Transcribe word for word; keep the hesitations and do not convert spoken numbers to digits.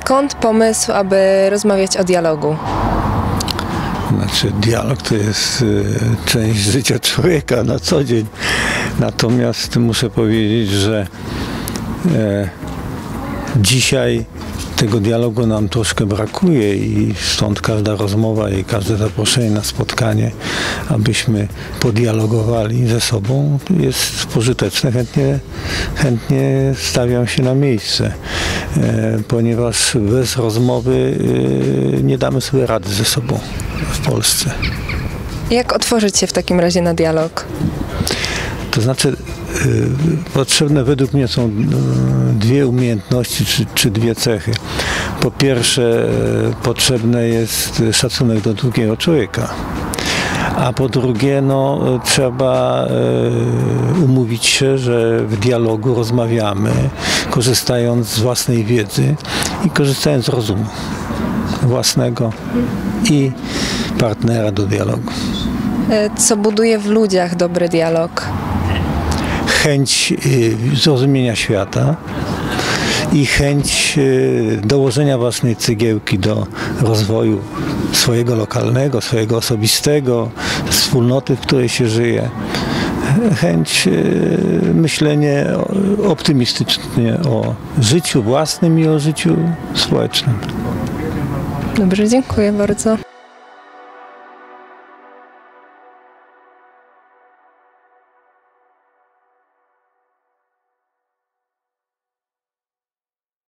Skąd pomysł, aby rozmawiać o dialogu? Znaczy, dialog to jest y, część życia człowieka na co dzień. Natomiast muszę powiedzieć, że e, dzisiaj tego dialogu nam troszkę brakuje i stąd każda rozmowa i każde zaproszenie na spotkanie, abyśmy podialogowali ze sobą, jest pożyteczne. Chętnie, chętnie stawiam się na miejsce, e, ponieważ bez rozmowy e, nie damy sobie rady ze sobą w Polsce. Jak otworzyć się w takim razie na dialog? To znaczy, y, potrzebne według mnie są y, dwie umiejętności czy, czy dwie cechy. Po pierwsze, y, potrzebny jest szacunek do drugiego człowieka. A po drugie, no, trzeba y, umówić się, że w dialogu rozmawiamy, korzystając z własnej wiedzy i korzystając z rozumu własnego i partnera do dialogu. Co buduje w ludziach dobry dialog? Chęć zrozumienia świata i chęć dołożenia własnej cegiełki do rozwoju swojego lokalnego, swojego osobistego, wspólnoty, w której się żyje. Chęć myślenia optymistycznie o życiu własnym i o życiu społecznym. Dobrze, dziękuję bardzo.